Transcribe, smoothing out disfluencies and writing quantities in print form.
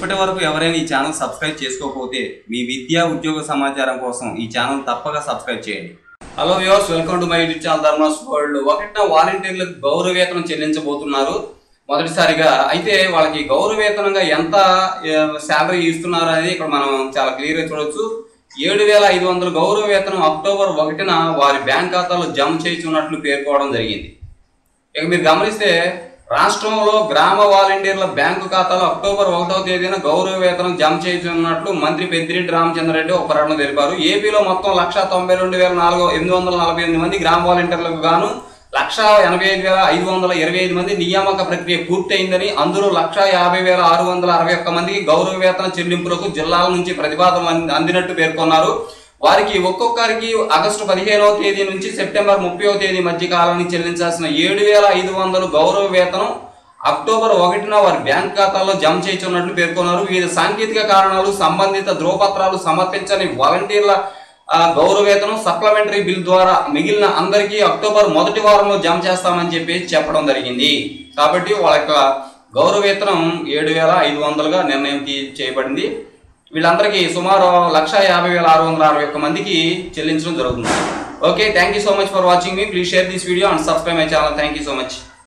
ఇప్పటివరకు ఎవరైనా ఈ ఛానల్ సబ్స్క్రైబ్ చేసుకోకపోతే మీ విద్యా ఉద్యోగ సమాచారం కోసం ఈ ఛానల్ తప్పక సబ్స్క్రైబ్ చేయండి. Hello viewers, welcome to my YouTube channel Dharma's world. ఒకటిన వాలంటీర్లకు గౌరవవేతనం చెల్లించబోతున్నారు మొదటిసారిగా. అయితే వాళ్ళకి గౌరవవేతనంగా ఎంత శాలరీ ఇస్తున్నారు అనేది ఇక్కడ మనం చాలా క్లియర్గా చూడొచ్చు. 7,500 గౌరవవేతనం అక్టోబర్ 1న వారి బ్యాంక్ ఖాతాలో జమ చేస్తున్నట్లు పేర్కోవడం జరిగింది. ఇక మీరు గమనిస్తే రాష్ట్రంలో గ్రామ వాలంటీర్ల బ్యాంకు ఖాతాలో అక్టోబర్ 1వ తేదీన గౌరవ వేతనం జమ చేయనున్నట్లు మంత్రి పెద్దిరెడ్డి రామచంద్రారెడ్డి ఒక ప్రకటన తెలిపారు. ఏపీలో మొత్తం 192,848 మంది గ్రామ వాలంటీర్లకు గాను 185,525 మంది నియామక ప్రక్రియ పూర్తయిందని, అందులో 150,661 మందికి గౌరవ వేతన చెల్లింపులకు జిల్లాల నుంచి ప్రతిపాదన అందినట్టు పేర్కొన్నారు. వారికి ఒక్కొక్కరికి ఆగస్టు 15వ తేదీ నుంచి సెప్టెంబర్ 30వ తేదీ మధ్య కాలాన్ని చెల్లించాల్సిన 7,500 గౌరవ వేతనం అక్టోబర్ 1న వారి బ్యాంక్ ఖాతాల్లో జమ చేస్తున్నట్లు పేర్కొన్నారు. వివిధ సాంకేతిక కారణాలు సంబంధిత ధ్రువపత్రాలు సమర్పించని వాలంటీర్ల గౌరవ వేతనం సప్లిమెంటరీ బిల్ ద్వారా మిగిలిన అందరికీ అక్టోబర్ మొదటి వారంలో జమ చేస్తామని చెప్పడం జరిగింది. కాబట్టి వాళ్ళ యొక్క గౌరవ వేతనం 7,500గా నిర్ణయం చేయబడింది. వీళ్ళందరికీ సుమారు 150,661 మందికి చెల్లించడం జరుగుతుంది. Okay, thank you so much for watching me. Please share this video and subscribe my channel. Thank you so much.